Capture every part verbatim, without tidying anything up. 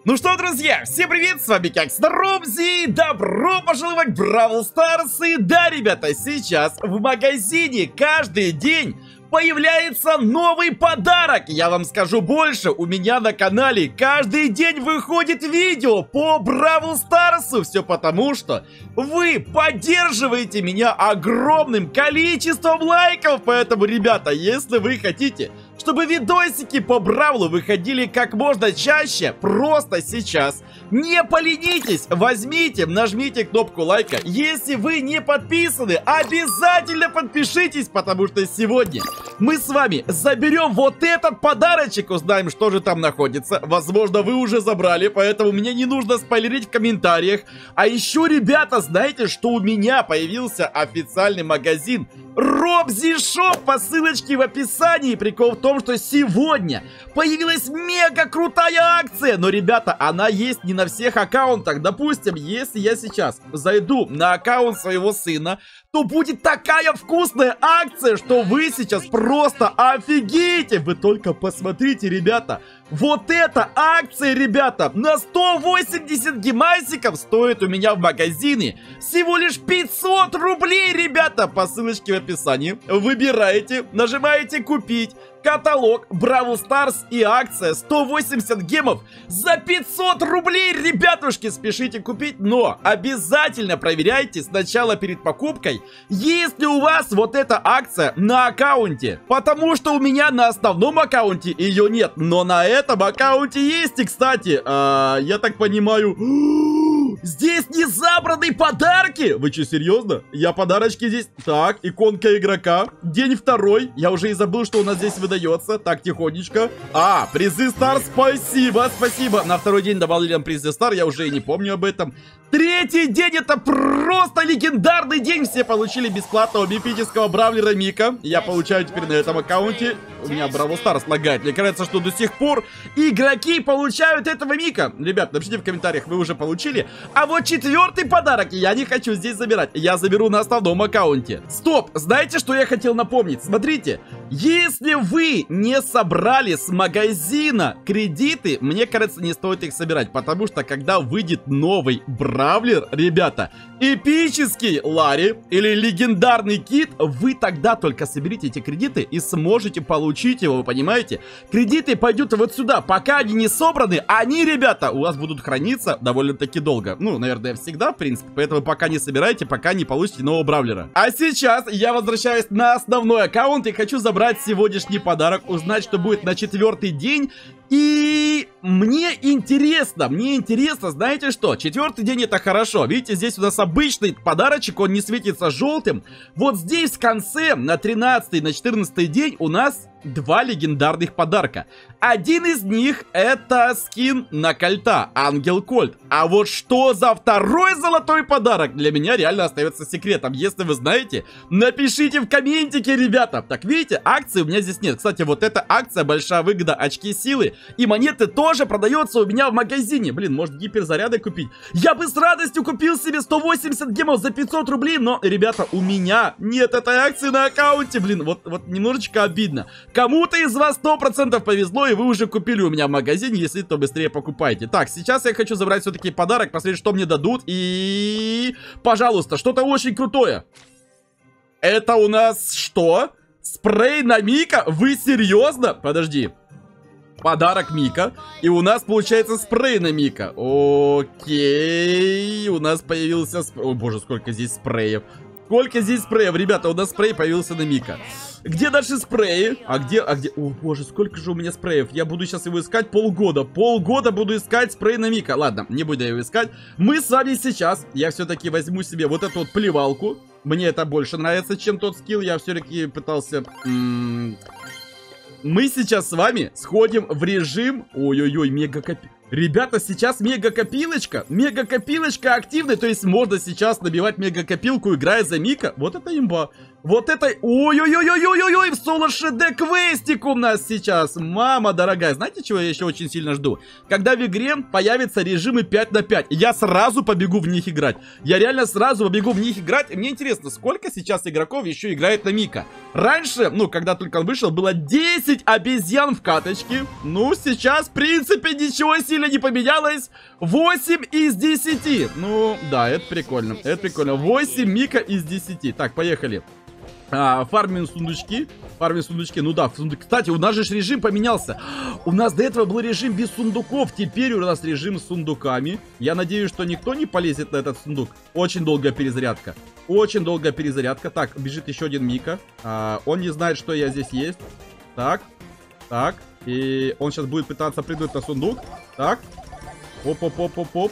Ну что, друзья, всем привет, с вами Кекс Робзи, добро пожаловать в Бравл Старс. И да, ребята, сейчас в магазине каждый день появляется новый подарок. Я вам скажу больше, у меня на канале каждый день выходит видео по Бравл Старсу. Все потому, что вы поддерживаете меня огромным количеством лайков. Поэтому, ребята, если вы хотите, чтобы видосики по Бравлу выходили как можно чаще, просто сейчас не поленитесь, возьмите, нажмите кнопку лайка. Если вы не подписаны, обязательно подпишитесь, потому что сегодня мы с вами заберем вот этот подарочек, узнаем, что же там находится. Возможно, вы уже забрали, поэтому мне не нужно спойлерить в комментариях. А еще, ребята, знаете, что у меня появился официальный магазин Робзи Шоп по ссылочке в описании. Прикол в том, что сегодня появилась мега крутая акция. Но, ребята, она есть не на всех аккаунтах. Допустим, если я сейчас зайду на аккаунт своего сына, то будет такая вкусная акция, что вы сейчас просто офигеете. Вы только посмотрите, ребята. Вот эта акция, ребята, на сто восемьдесят гемасиков стоит у меня в магазине всего лишь пятьсот рублей, ребята. По ссылочке в описании выбираете, нажимаете купить. Каталог, Бравл Старс и акция сто восемьдесят гемов за пятьсот рублей, ребятушки, спешите купить, но обязательно проверяйте сначала перед покупкой, есть ли у вас вот эта акция на аккаунте, потому что у меня на основном аккаунте ее нет, но на этом аккаунте есть. И, кстати, а, я так понимаю, здесь не забраны подарки. Вы что, серьезно? Я подарочки здесь. Так, иконка игрока. День второй. Я уже и забыл, что у нас здесь выдается. Так, тихонечко. А, призы Стар, спасибо, спасибо. На второй день добавили нам призы Стар. Я уже и не помню об этом. Третий день, это просто легендарный день. Все получили бесплатного мифического бравлера Мика. Я получаю теперь на этом аккаунте. У меня Бравл Старс лагает. Мне кажется, что до сих пор игроки получают этого Мика. Ребят, напишите в комментариях, вы уже получили. А вот четвертый подарок я не хочу здесь забирать. Я заберу на основном аккаунте. Стоп, знаете, что я хотел напомнить? Смотрите, если вы не собрали с магазина кредиты, мне кажется, не стоит их собирать. Потому что, когда выйдет новый бравлер, ребята, эпический Ларри или легендарный Кит, вы тогда только соберите эти кредиты и сможете получить его, вы понимаете? Кредиты пойдут вот сюда. Пока они не собраны, они, ребята, у вас будут храниться довольно-таки долго. Ну, наверное, всегда, в принципе. Поэтому пока не собирайте, пока не получите нового бравлера. А сейчас я возвращаюсь на основной аккаунт и хочу забрать сегодняшний подарок, узнать, что будет на четвертый день. И мне интересно, мне интересно, знаете что? Четвертый день это хорошо. Видите, здесь у нас обычный подарочек, он не светится желтым. Вот здесь в конце, на тринадцатый, на четырнадцатый день у нас два легендарных подарка. Один из них это скин на кольта, Ангел Кольт. А вот что за второй золотой подарок, для меня реально остается секретом. Если вы знаете, напишите в комментике, ребята. Так, видите, акции у меня здесь нет. Кстати, вот эта акция, большая выгода, очки силы и монеты тоже продается у меня в магазине. Блин, может гиперзаряды купить? Я бы с радостью купил себе сто восемьдесят гемов за пятьсот рублей, но, ребята, у меня нет этой акции на аккаунте. Блин, вот, вот немножечко обидно. Кому-то из вас сто процентов повезло, и вы уже купили у меня в магазине. Если то быстрее покупайте. Так, сейчас я хочу забрать все-таки подарок, посмотреть, что мне дадут. И, пожалуйста, что-то очень крутое. Это у нас что? Спрей на Мика? Вы серьезно? Подожди. Подарок Мика. И у нас получается спрей на Мика. Окей. У нас появился спрей. О боже, сколько здесь спреев. Сколько здесь спреев, ребята, у нас спрей появился на Мика. Где дальше спреи? А где, а где? О боже, сколько же у меня спреев. Я буду сейчас его искать полгода. Полгода буду искать спрей на Мика. Ладно, не буду его искать. Мы с вами сейчас, я все-таки возьму себе вот эту вот плевалку. Мне это больше нравится, чем тот скилл. Я все-таки пытался... М-м- Мы сейчас с вами сходим в режим... Ой-ой-ой, мега-копи... Ребята, сейчас мега-копилочка. Мега-копилочка активная. То есть можно сейчас набивать мега-копилку, играя за Мика. Вот это имба. Вот это... Ой-ой-ой-ой-ой-ой! В соло ШД квестик у нас сейчас. Мама дорогая. Знаете, чего я еще очень сильно жду? Когда в игре появятся режимы пять на пять. Я сразу побегу в них играть. Я реально сразу побегу в них играть. И мне интересно, сколько сейчас игроков еще играет на Мика. Раньше, ну, когда только он вышел, было десять обезьян в каточке. Ну, сейчас, в принципе, ничего сильно не поменялось. восемь из десяти. Ну, да, это прикольно. Это прикольно. восемь Мика из десяти. Так, поехали. А, фармим сундучки. Фармим сундучки. Ну да, сундук... Кстати, у нас же режим поменялся. У нас до этого был режим без сундуков. Теперь у нас режим с сундуками. Я надеюсь, что никто не полезет на этот сундук. Очень долгая перезарядка. Очень долгая перезарядка. Так, бежит еще один Мика. А, он не знает, что я здесь есть. Так. Так. И он сейчас будет пытаться прыгнуть на сундук. Так. Оп-оп-оп-оп-оп.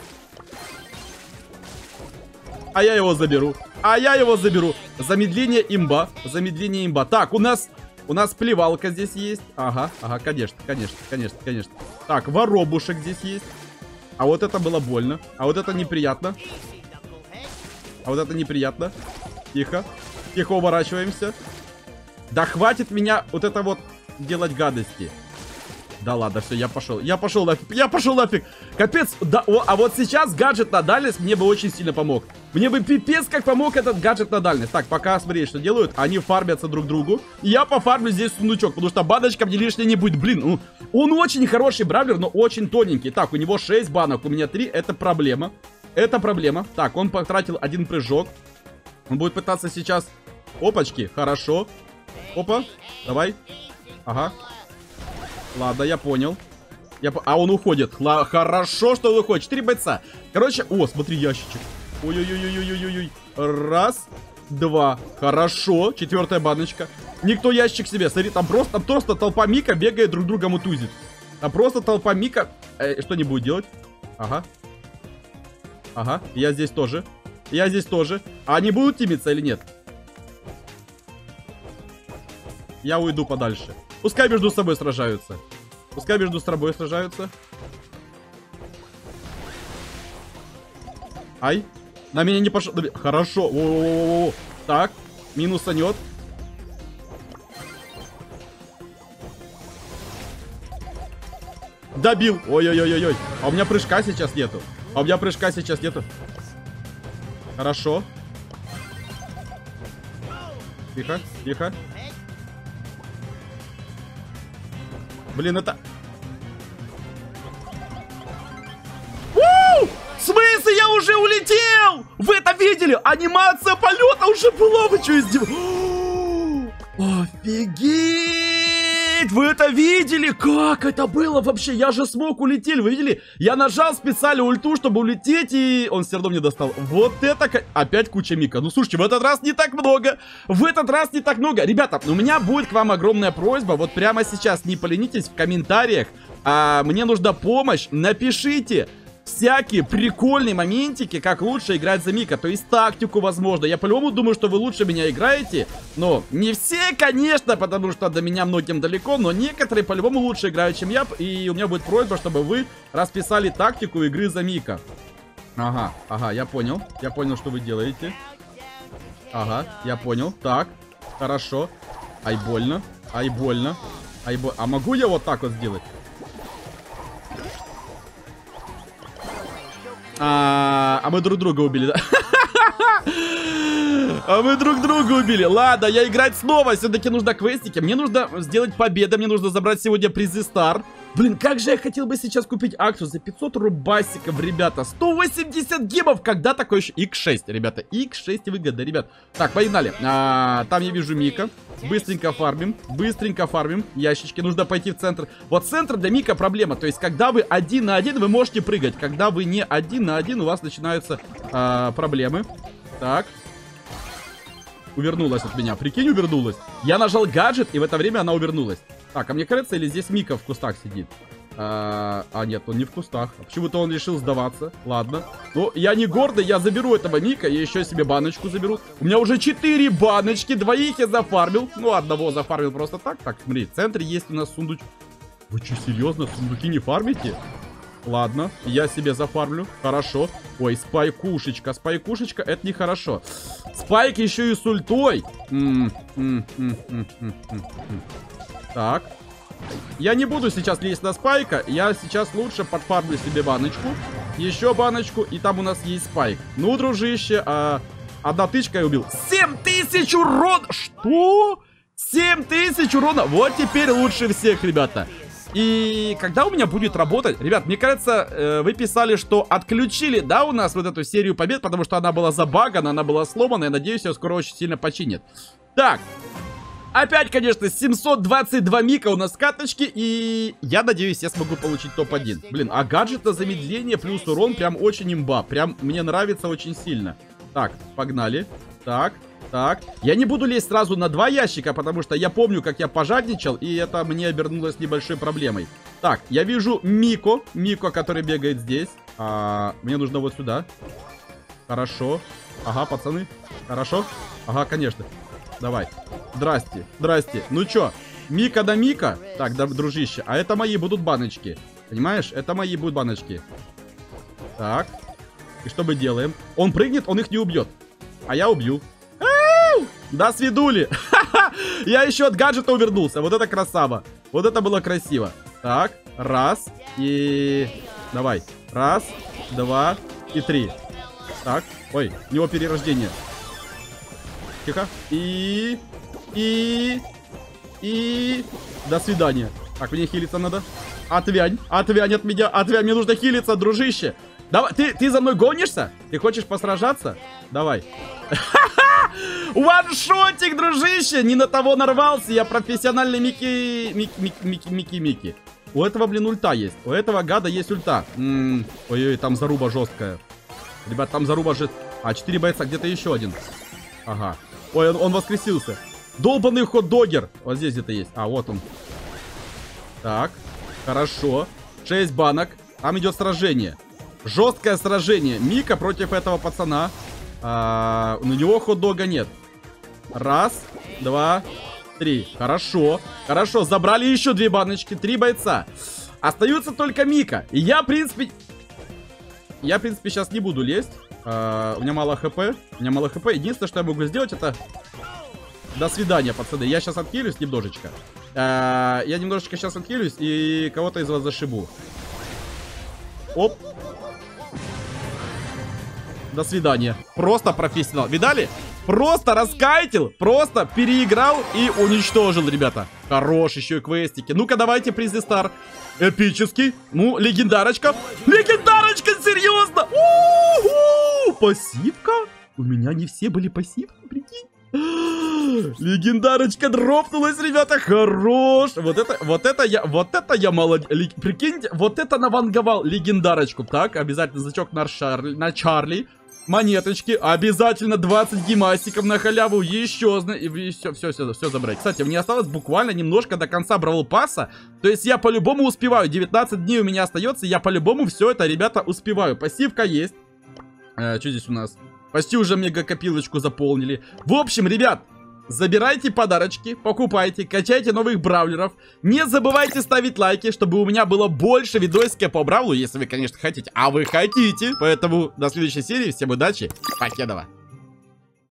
А я его заберу. А я его заберу. Замедление имба. Замедление имба. Так, у нас... У нас плевалка здесь есть. Ага, ага, конечно, конечно, конечно, конечно. Так, воробушек здесь есть. А вот это было больно. А вот это неприятно. А вот это неприятно. Тихо. Тихо, уворачиваемся. Да хватит меня вот это вот делать гадости. Да ладно, все, я пошел. Я пошел нафиг. Я пошел нафиг. Капец. Да, о, а вот сейчас гаджет на дальность мне бы очень сильно помог. Мне бы пипец как помог этот гаджет на дальность. Так, пока смотри, что делают. Они фармятся друг другу. И я пофармлю здесь сундучок, потому что баночка мне лишней не будет. Блин, ну, он очень хороший бравлер, но очень тоненький. Так, у него шесть банок, у меня три. Это проблема. Это проблема. Так, он потратил один прыжок. Он будет пытаться сейчас... Опачки, хорошо. Опа, давай. Ага. Ладно, я понял. Я по... А он уходит. Ла... Хорошо, что он уходит. Четыре бойца. Короче, о, смотри, ящичек. Ой-ой-ой-ой-ой-ой-ой. Раз, два. Хорошо. Четвертая баночка. Никто ящик себе. Смотри, там просто, там просто толпа Мика бегает, друг друга мутузит. Там просто толпа Мика. Э, что не будет делать? Ага. Ага. Я здесь тоже. Я здесь тоже. А они будут тимиться или нет? Я уйду подальше. Пускай между собой сражаются. Пускай между собой сражаются. Ай. На меня не пошло. Хорошо. О-о-о-о. Так. Минусанет. Добил. Ой-ой-ой-ой. А у меня прыжка сейчас нету. А у меня прыжка сейчас нету. Хорошо. Тихо, тихо. Блин, это... У! В смысле, я уже улетел? Вы это видели? Анимация полета уже была. Вы что, издеваетесь? Офигеть! Вы это видели? Как это было вообще? Я же смог улететь. Вы видели? Я нажал специально ульту, чтобы улететь, и он все равно мне достал. Вот это... Опять куча Мика. Ну, слушайте, в этот раз не так много. В этот раз не так много. Ребята, у меня будет к вам огромная просьба. Вот прямо сейчас не поленитесь в комментариях. А, мне нужна помощь. Напишите всякие прикольные моментики, как лучше играть за Мика. То есть тактику, возможно. Я по-любому думаю, что вы лучше меня играете. Но не все, конечно, потому что до меня многим далеко. Но некоторые по-любому лучше играют, чем я. И у меня будет просьба, чтобы вы расписали тактику игры за Мика. Ага, ага, я понял. Я понял, что вы делаете. Ага, я понял. Так, хорошо. Ай, больно. Ай, больно. Ай, больно. А могу я вот так вот сделать? А, а мы друг друга убили, да? А мы друг друга убили. Ладно, я играть снова. Все-таки нужно квестики. Мне нужно сделать победу. Мне нужно забрать сегодня призы Стар. Блин, как же я хотел бы сейчас купить акцию за пятьсот рубасиков, ребята. сто восемьдесят гемов. Когда такое еще? икс шесть, ребята. икс шесть выгодно, ребят. Так, погнали. А, там я вижу Мика. Быстренько фармим. Быстренько фармим. Ящички. Нужно пойти в центр. Вот центр для Мика проблема. То есть, когда вы один на один, вы можете прыгать. Когда вы не один на один, у вас начинаются а, проблемы. Так. Увернулась от меня. Прикинь, увернулась. Я нажал гаджет, и в это время она увернулась. Так, а мне кажется, или здесь Мика в кустах сидит? А, а нет, он не в кустах. Почему-то он решил сдаваться. Ладно. Ну, я не гордый, я заберу этого Мика. Я еще себе баночку заберу. У меня уже четыре баночки. Двоих я зафармил. Ну, одного зафармил просто так. Так, смотри, в центре есть у нас сундуч. Вы что, серьезно? Сундуки не фармите? Ладно, я себе зафармлю. Хорошо. Ой, спайкушечка. Спайкушечка, это нехорошо. Спайк еще и с ультой. М -м -м -м -м -м -м. Так. Я не буду сейчас лезть на спайка. Я сейчас лучше подфармлю себе баночку. Еще баночку. И там у нас есть спайк. Ну, дружище, а... одна тычка я убил. семь тысяч урона! Что? семь тысяч урона! Вот теперь лучше всех, ребята. И когда у меня будет работать... Ребят, мне кажется, э, вы писали, что отключили, да, у нас вот эту серию побед, потому что она была забагана, она была сломана. Я надеюсь, ее скоро очень сильно починят. Так. Опять, конечно, семьсот двадцать два мика у нас каточки. И я надеюсь, я смогу получить топ один. Блин, а гаджет на замедление плюс урон прям очень имба. Прям мне нравится очень сильно. Так, погнали. Так. Так, я не буду лезть сразу на два ящика, потому что я помню, как я пожадничал, и это мне обернулось небольшой проблемой. Так, я вижу Мико, Мико, который бегает здесь. А, мне нужно вот сюда. Хорошо. Ага, пацаны. Хорошо. Ага, конечно. Давай. Здрасте, здрасте. Ну чё, Мика да Мика. Так, да, дружище, а это мои будут баночки. Понимаешь? Это мои будут баночки. Так. И что мы делаем? Он прыгнет, он их не убьет. А я убью. До свидули. Я еще от гаджета увернулся. Вот это красава. Вот это было красиво. Так, раз. И... Давай. Раз, два и три. Так, ой, у него перерождение. Тихо. И... И... И... До свидания. Так, мне хилиться надо. Отвянь. Отвянь от меня. Отвянь. Мне нужно хилиться, дружище. Давай, ты, ты за мной гонишься? Ты хочешь посражаться? Давай. Ваншотик, дружище! Не на того нарвался. Я профессиональный Мики... Мики, Мики, Мики, Мики, Мики. У этого, блин, ульта есть. У этого гада есть ульта. Ой-ой, там заруба жесткая. Ребят, там заруба же... А, четыре бойца, где-то еще один. Ага. Ой, он, он воскресился. Долбанный хот-догер. Вот здесь где-то есть. А, вот он. Так, хорошо. шесть банок. Там идет сражение. Жесткое сражение. Мика против этого пацана. А, у него хот-дога нет. Раз, два, три. Хорошо. Хорошо. Забрали еще две баночки. Три бойца. Остаются только Мика. И я, в принципе... Я, в принципе, сейчас не буду лезть. А, у меня мало хп. У меня мало хп. Единственное, что я могу сделать, это... До свидания, пацаны. Я сейчас отхилюсь немножечко. А, я немножечко сейчас отхилюсь и кого-то из вас зашибу. Оп. До свидания. Просто профессионал. Видали? Просто раскайтил, просто переиграл и уничтожил, ребята. Хорош, еще и квестики. Ну-ка, давайте призы стар. Эпический. Ну, легендарочка. Легендарочка, серьезно. У-ху! Пассивка? У меня не все были пассивки, прикинь. Легендарочка дропнулась, ребята. Хорош. Вот это, вот это я, вот это я молодец. Прикиньте, вот это наванговал легендарочку. Так, обязательно значок на Чарли. На Чарли. Монеточки. Обязательно двадцать гемасиков на халяву. Еще. И все, все, все, все забрать. Кстати, мне осталось буквально немножко до конца Бравл Пасса. То есть я по-любому успеваю. девятнадцать дней у меня остается. Я по-любому все это, ребята, успеваю. Пассивка есть. Э, что здесь у нас? Почти уже мега-копилочку заполнили. В общем, ребят, забирайте подарочки, покупайте, качайте новых бравлеров. Не забывайте ставить лайки, чтобы у меня было больше видосика по бравлу, если вы, конечно, хотите. А вы хотите. Поэтому до следующей серии. Всем удачи. Покедова.